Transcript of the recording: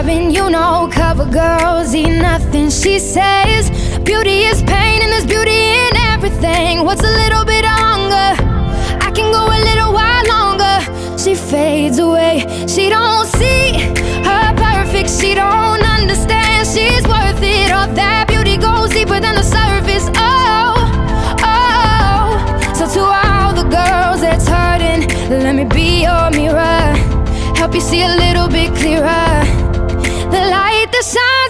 clubbing, you know, cover girls eat nothing. She says beauty is pain and there's beauty in everything. What's a little bit longer? I can go a little while longer. She fades away, she don't see her perfect, she don't understand she's worth it. All that beauty goes deeper than the surface. Oh, oh. So to all the girls that's hurting, let me be your mirror, help you see a little bit clearer. The light that shines